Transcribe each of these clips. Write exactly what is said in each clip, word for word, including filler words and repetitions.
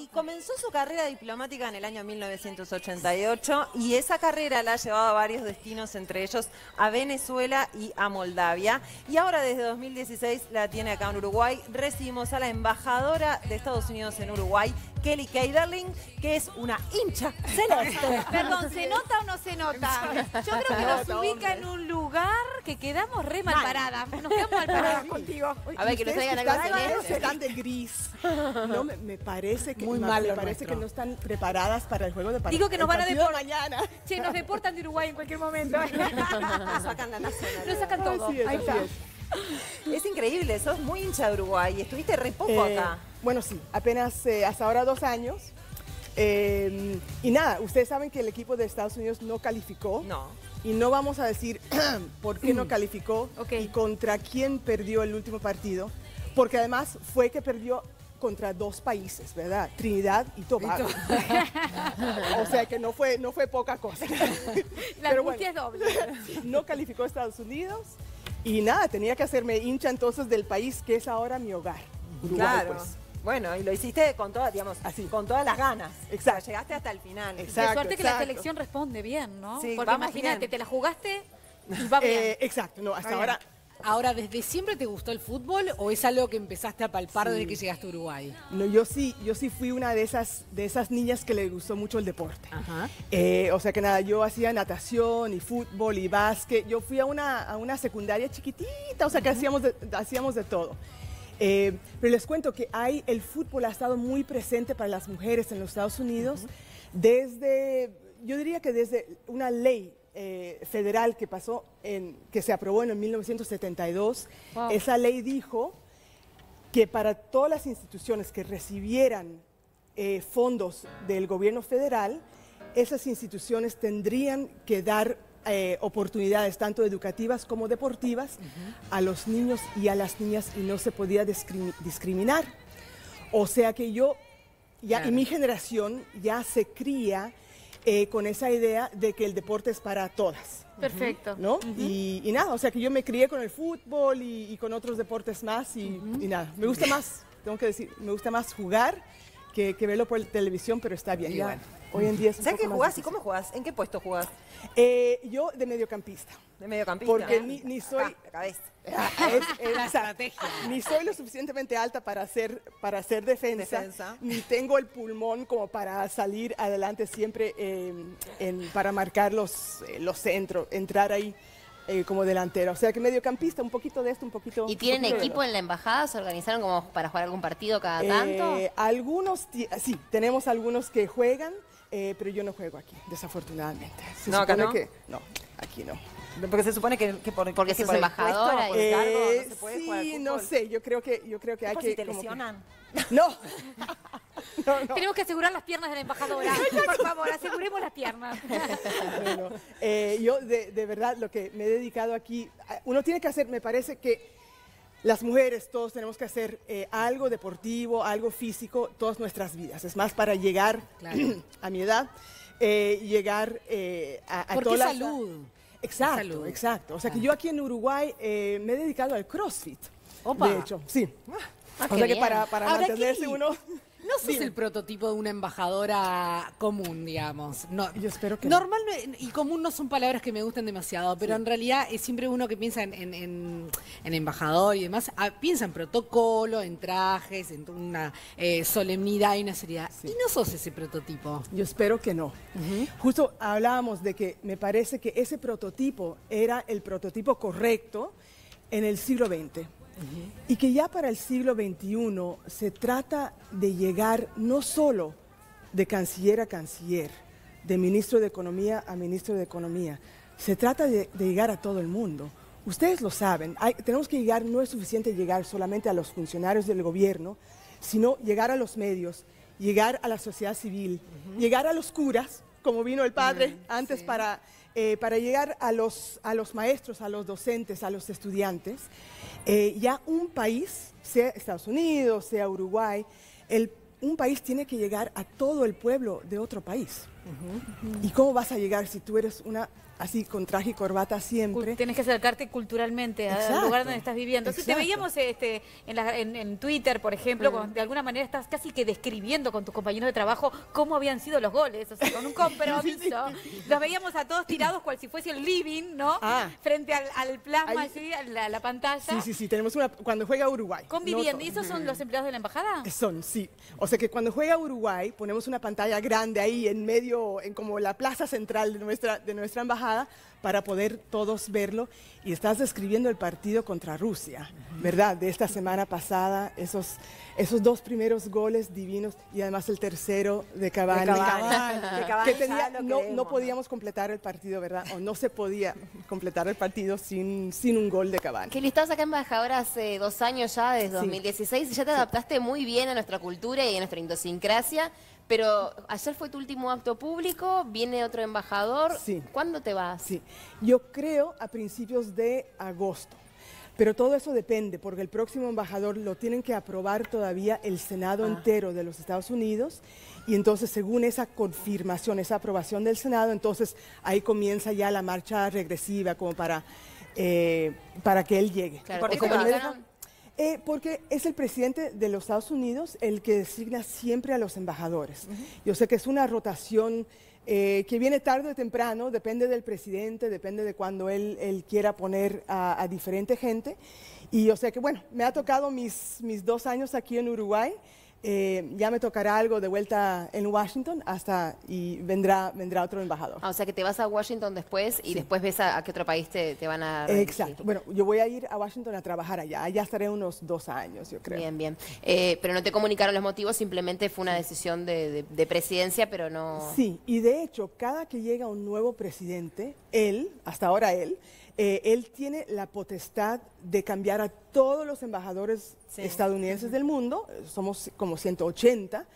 y comenzó su carrera diplomática en el año mil novecientos ochenta y ocho y esa carrera la ha llevado a varios destinos, entre ellos a Venezuela y a Moldavia. Y ahora desde dos mil dieciséis la tiene acá en Uruguay. Recibimos a la embajadora de Estados Unidos en Uruguay, Kelly Keiderling, que es una hincha celeste. Perdón, ¿se nota o no se nota? Yo creo que nos ubica en un lugar que quedamos re mal paradas. Nos quedamos mal paradas contigo. A ver, que nos traigan algo celeste. Están de gris. No, me, me parece que Muy me, mal me lo parece nuestro. que no están preparadas para el juego de partido. Digo que nos van a deportar mañana. Che, nos deportan de Uruguay en cualquier momento. Nos sacan la nacionalidad. Nos sacan todo. Así es, Ahí así está. es. Es increíble, sos muy hincha de Uruguay y estuviste re poco Eh, acá. Bueno, sí, apenas eh, hasta ahora dos años. Eh, y nada, ustedes saben que el equipo de Estados Unidos no calificó. No. Y no vamos a decir por qué no calificó Ok. y contra quién perdió el último partido. Porque además fue que perdió contra dos países, ¿verdad? Trinidad y Tobago. O sea que no fue, no fue poca cosa. La Pero angustia es doble. no calificó Estados Unidos y nada, tenía que hacerme hincha entonces del país que es ahora mi hogar, Uruguay, Claro. pues. Bueno, y lo hiciste con todas, digamos, Así. con todas las ganas. Exacto. O sea, llegaste hasta el final. Exacto. Qué suerte que la exacto. selección responde bien, ¿no? Sí, Porque vamos imagínate, bien. te la jugaste y va bien. Eh, exacto, no, hasta Está ahora. Ahora, ¿desde siempre te gustó el fútbol o es algo que empezaste a palpar Sí. desde que llegaste a Uruguay? No, yo sí, yo sí fui una de esas, de esas niñas que le gustó mucho el deporte. Ajá. Eh, o sea que nada, yo hacía natación y fútbol y básquet. Yo fui a una, a una secundaria chiquitita, o sea que hacíamos, de, hacíamos de todo. Eh, pero les cuento que hay, el fútbol ha estado muy presente para las mujeres en los Estados Unidos desde, yo diría que desde una ley eh, federal que pasó, en, que se aprobó en el mil novecientos setenta y dos. Wow. Esa ley dijo que para todas las instituciones que recibieran eh, fondos del gobierno federal, esas instituciones tendrían que dar eh, oportunidades tanto educativas como deportivas a los niños y a las niñas y no se podía discrim- discriminar. O sea que yo, ya, Claro. y mi generación ya se cría eh, con esa idea de que el deporte es para todas. Perfecto. ¿No? y, y nada, o sea que yo me crié con el fútbol y, y con otros deportes más y, y nada, me gusta más, tengo que decir, me gusta más jugar que, que verlo por televisión, pero está bien. Ya, hoy en día es un ¿Sabes poco qué más jugás y difícil. cómo jugás? ¿En qué puesto jugás? Eh, yo de mediocampista. ¿De mediocampista? Porque ni, ni soy... Acá, la cabeza. Ah, es- es- La o sea, estrategia. Ni soy lo suficientemente alta para hacer, para hacer defensa, Defensa. ni tengo el pulmón como para salir adelante siempre eh, en- para marcar los, eh, los centros, entrar ahí eh, como delantero. O sea que mediocampista, un poquito de esto, un poquito... ¿Y un tienen poquito de equipo lo- en la embajada? ¿Se organizaron como para jugar algún partido cada tanto? Eh, algunos, ti- sí, tenemos algunos que juegan, eh, pero yo no juego aquí, desafortunadamente. Se No, acá supone no. que- no, aquí no. Porque se supone que, que por, Porque que sos por el embajadora puesto, por el Eh, cargo, no se puede jugar al sí, no fútbol. sé, yo creo que, yo creo que hay Por que... si te como que- lesionan. No. no, no. Tenemos que asegurar las piernas de la embajadora. Por favor, aseguremos las piernas. Bueno, eh, yo de, de verdad lo que me he dedicado aquí, a- uno tiene que hacer, me parece que las mujeres, todos tenemos que hacer eh, algo deportivo, algo físico, todas nuestras vidas. Es más para llegar Claro. a mi edad, eh, llegar eh, a, a ¿Por qué todas las- salud? Exacto, Salud. exacto. O sea que Claro. yo aquí en Uruguay eh, me he dedicado al CrossFit. Opa. De hecho, sí. Ah, o qué sea que bien. para, para Ahora, mantenerse Kelly, uno... No sos Dime. el prototipo de una embajadora común, digamos. No, Yo espero que no. Normal no- y común no son palabras que me gustan demasiado, pero en realidad es siempre uno que piensa en, en- en- en embajador y demás, ah, piensa en protocolo, en trajes, en una eh, solemnidad y una seriedad. Y no sos ese prototipo. Yo espero que no. Justo hablábamos de que me parece que ese prototipo era el prototipo correcto en el siglo veinte. Y que ya para el siglo veintiuno se trata de llegar no solo de canciller a canciller, de ministro de Economía a ministro de Economía, se trata de, de llegar a todo el mundo. Ustedes lo saben, hay- tenemos que llegar, no es suficiente llegar solamente a los funcionarios del gobierno, sino llegar a los medios, llegar a la sociedad civil, llegar a los curas, como vino el padre antes para, eh, para llegar a los, a los maestros, a los docentes, a los estudiantes. Eh, ya un país, sea Estados Unidos, sea Uruguay, el, un país tiene que llegar a todo el pueblo de otro país. ¿Y cómo vas a llegar si tú eres una así con traje y corbata siempre. Tienes que acercarte culturalmente al Exacto. lugar donde estás viviendo. Si te Exacto. veíamos este, en, la- en- en Twitter, por ejemplo, Mm. con- de alguna manera estás casi que describiendo con tus compañeros de trabajo cómo habían sido los goles, o sea, con un compromiso. Los veíamos a todos tirados cual si fuese el living, ¿no? Ah. Frente al, al plasma, Ahí- así, a la, a la pantalla. Sí, sí, sí, tenemos una, cuando juega Uruguay. Conviviendo. No ¿Y son- esos son los empleados de la embajada? Son, sí. O sea que cuando juega Uruguay ponemos una pantalla grande ahí en medio, en como la plaza central de nuestra, de nuestra embajada para poder todos verlo. Y estás describiendo el partido contra Rusia, ¿verdad? De esta semana pasada, esos, esos dos primeros goles divinos y además el tercero de Cavani. De Cavani. De Cavani, Que tenía- ya lo no, queremos, no ¿no? podíamos completar el partido, ¿verdad? O no se podía completar el partido sin, sin un gol de Cavani. Kelly, estabas acá embajadora hace dos años ya, desde dos mil dieciséis, y ya te adaptaste muy bien a nuestra cultura y a nuestra idiosincrasia, pero ayer fue tu último acto público, viene otro embajador. Sí. ¿Cuándo te vas? Sí, yo creo a principios de agosto, pero todo eso depende porque el próximo embajador lo tienen que aprobar todavía el Senado entero de los Estados Unidos y entonces según esa confirmación, esa aprobación del Senado, entonces ahí comienza ya la marcha regresiva como para, eh, para que él llegue. Claro, ¿Por ¿te qué Como me comunicaron? deja- Eh, porque es el presidente de los Estados Unidos el que designa siempre a los embajadores. Yo sé que es una rotación eh, que viene tarde o temprano, depende del presidente, depende de cuando él, él quiera poner a, a diferente gente. Y yo sé que, bueno, me ha tocado mis, mis dos años aquí en Uruguay. Eh, ya me tocará algo de vuelta en Washington hasta y vendrá, vendrá otro embajador. Ah, o sea que te vas a Washington después y después ves a, a qué otro país te, te van a redirigir. Exacto. Bueno, yo voy a ir a Washington a trabajar allá. Allá estaré unos dos años, yo creo. Bien, bien. Eh, pero no te comunicaron los motivos, simplemente fue una decisión de, de- de presidencia, pero no... Sí, y de hecho, cada que llega un nuevo presidente, él, hasta ahora él, eh, él tiene la potestad de cambiar a todos los embajadores Sí. estadounidenses del mundo, eh, somos como ciento ochenta,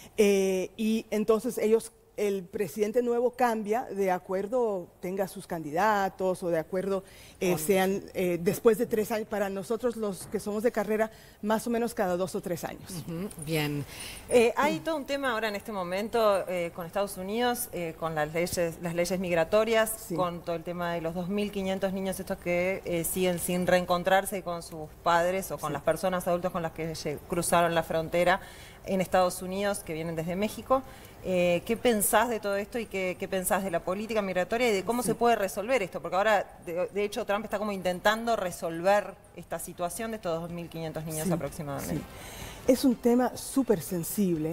eh, y entonces ellos, el presidente nuevo cambia de acuerdo, tenga sus candidatos o de acuerdo eh, sean eh, después de tres años, para nosotros los que somos de carrera, más o menos cada dos o tres años. Ujú, bien. Eh, hay todo un tema ahora en este momento eh, con Estados Unidos, eh, con las leyes, las leyes migratorias, Sí. con todo el tema de los dos mil quinientos niños estos que eh, siguen sin reencontrarse con sus padres o con las personas adultas con las que lle- cruzaron la frontera en Estados Unidos, que vienen desde México. Eh, ¿Qué pensás de todo esto y qué, qué pensás de la política migratoria y de cómo se puede resolver esto? Porque ahora, de, de hecho, Trump está como intentando resolver esta situación de estos dos mil quinientos niños Sí, aproximadamente. sí. Es un tema súper sensible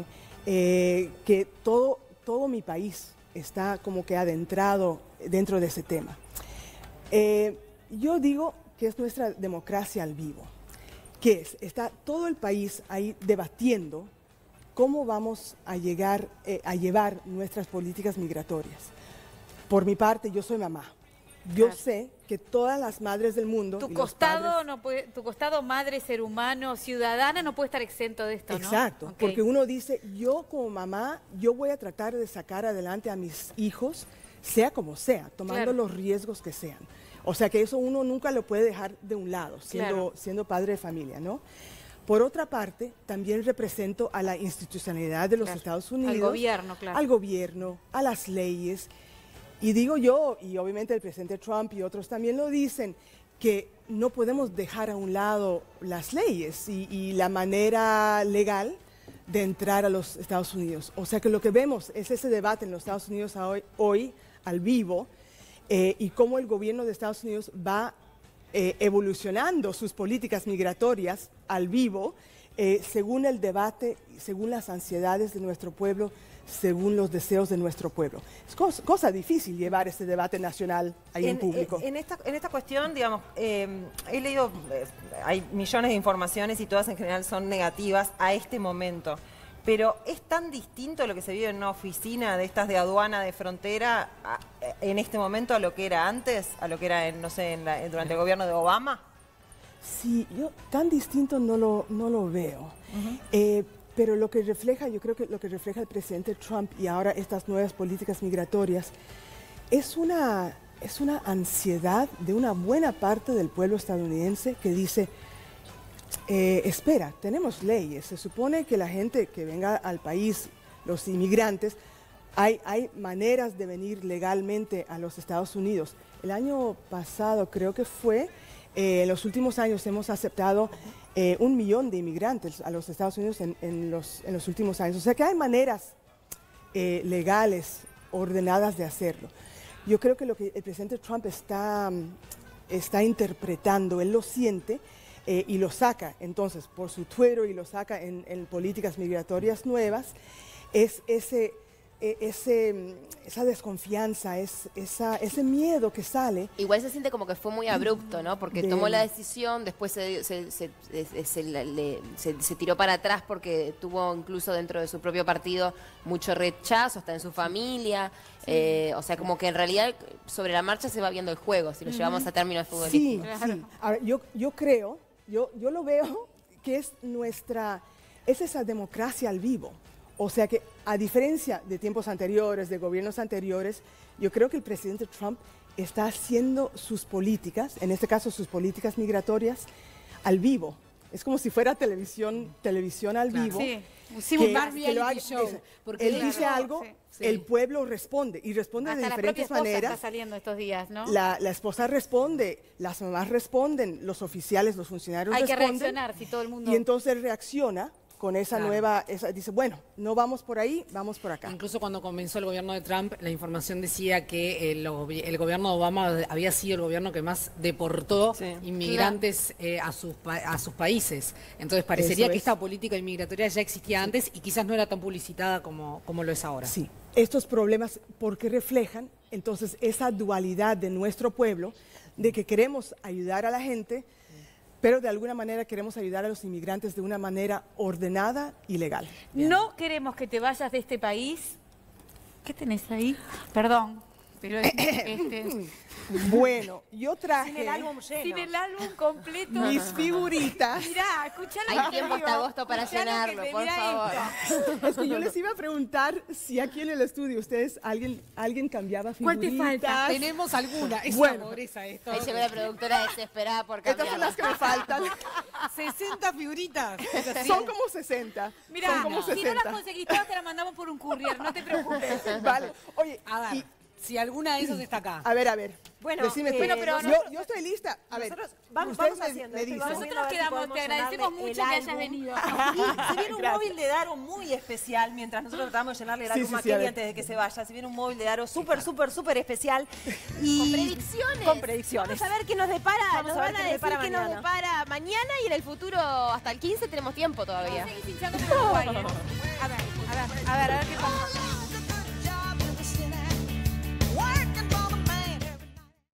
eh, que todo, todo mi país está como que adentrado dentro de ese tema. Eh, yo digo que es nuestra democracia al vivo, que es, está todo el país ahí debatiendo cómo vamos a llegar eh, a llevar nuestras políticas migratorias. Por mi parte, yo soy mamá. Yo Claro. sé que todas las madres del mundo... Tu y los costado, padres- no puede, tu costado madre, ser humano, ciudadana, no puede estar exento de esto, ¿no? Exacto, Ok. porque uno dice, yo como mamá, yo voy a tratar de sacar adelante a mis hijos, sea como sea, tomando Claro. los riesgos que sean. O sea que eso uno nunca lo puede dejar de un lado, siendo, Claro. siendo padre de familia, ¿no? Por otra parte, también represento a la institucionalidad de los Claro. Estados Al Unidos. gobierno, claro. Al gobierno, a las leyes. Y digo yo, y obviamente el presidente Trump y otros también lo dicen, que no podemos dejar a un lado las leyes y, y la manera legal de entrar a los Estados Unidos. O sea que lo que vemos es ese debate en los Estados Unidos hoy, hoy al vivo, eh, y cómo el gobierno de Estados Unidos va eh, evolucionando sus políticas migratorias al vivo, eh, según el debate, según las ansiedades de nuestro pueblo, según los deseos de nuestro pueblo. Es cosa, cosa difícil llevar este debate nacional ahí en, público. En esta, en esta cuestión, digamos, eh, he leído, eh, hay millones de informaciones y todas en general son negativas a este momento. Pero ¿es tan distinto lo que se vive en una oficina de estas de aduana de frontera a- en este momento a lo que era antes, a lo que era, en, no sé, en la- durante el gobierno de Obama? Sí, yo tan distinto no lo, no lo veo. Eh, pero lo que refleja, yo creo que lo que refleja el presidente Trump y ahora estas nuevas políticas migratorias es una, es una ansiedad de una buena parte del pueblo estadounidense que dice, eh, espera, tenemos leyes, se supone que la gente que venga al país, los inmigrantes, Hay, hay maneras de venir legalmente a los Estados Unidos. El año pasado creo que fue, eh, en los últimos años hemos aceptado eh, un millón de inmigrantes a los Estados Unidos en, en, los, en los últimos años. O sea que hay maneras eh, legales, ordenadas de hacerlo. Yo creo que lo que el presidente Trump está, está interpretando, él lo siente eh, y lo saca entonces por su Twitter y lo saca en, en políticas migratorias nuevas, es ese... Ese, esa desconfianza, es, esa, ese miedo que sale. Igual se siente como que fue muy abrupto, ¿no? Porque de... tomó la decisión, después se, se, se, se, se, le, se, se tiró para atrás porque tuvo incluso dentro de su propio partido mucho rechazo, hasta en su familia. Sí. Eh, o sea, como que en realidad sobre la marcha se va viendo el juego, si lo uh-huh. llevamos a términos futbolísticos. Sí, sí. Ahora, yo, yo creo, yo, yo lo veo que es nuestra, es esa democracia al vivo. O sea que, a diferencia de tiempos anteriores, de gobiernos anteriores, yo creo que el presidente Trump está haciendo sus políticas, en este caso sus políticas migratorias, al vivo. Es como si fuera televisión, televisión al claro. vivo. Sí, sí que, más que lo haga, show. Porque él dice claro, algo, sí. el pueblo responde, y responde hasta de diferentes la maneras. Está saliendo estos días, ¿no? La, la esposa responde, las mamás responden, los oficiales, los funcionarios Hay responden. Hay que reaccionar si todo el mundo... Y entonces él reacciona con esa claro. nueva, esa, dice, bueno, no vamos por ahí, vamos por acá. Incluso cuando comenzó el gobierno de Trump, la información decía que el, el gobierno de Obama había sido el gobierno que más deportó sí. inmigrantes claro. eh, a, sus, a sus países. Entonces parecería que esta política inmigratoria ya existía sí. antes y quizás no era tan publicitada como, como lo es ahora. Sí, estos problemas, porque reflejan entonces esa dualidad de nuestro pueblo, de que queremos ayudar a la gente, pero de alguna manera queremos ayudar a los inmigrantes de una manera ordenada y legal. Bien. No queremos que te vayas de este país. ¿Qué tenés ahí? Perdón, pero este... Bueno, yo traje... Sin el álbum lleno. Sin el álbum completo. Mis figuritas. Mirá, escuchá Hay tiempo hasta agosto para llenarlo, por favor. Esto. Es que yo les iba a preguntar si aquí en el estudio ustedes, alguien, alguien cambiaba figuritas. ¿Cuál te falta? Tenemos alguna. Es bueno, una pobreza esto. Ahí llegó la productora desesperada por cambiar. Estas son las que me faltan. sesenta figuritas. Son como sesenta. Mirá, son como no. sesenta. Si no las conseguís todas, te las mandamos por un courier, no te preocupes. Vale. Oye, a ver, y, si alguna de esas está acá. A ver, a ver. Bueno, Decime eh, bueno pero yo, nosotros, yo estoy lista. A ver, nosotros vamos, vamos vamos haciendo. me, me nosotros quedamos, te agradecemos mucho que hayas venido. Y si viene un móvil de Daro muy especial, mientras nosotros tratamos de llenarle el álbum sí, sí, a Kelly sí, antes de que se vaya, si viene un móvil de Daro súper, súper, súper especial. Y con predicciones. Con predicciones. Vamos a ver qué nos depara. Vamos nos a ver van a qué decir depara qué nos depara mañana y en el futuro hasta el quince tenemos tiempo todavía. Seguís hinchando por Uruguay, ¿eh? A ver, a ver, a ver, a ver qué pasa.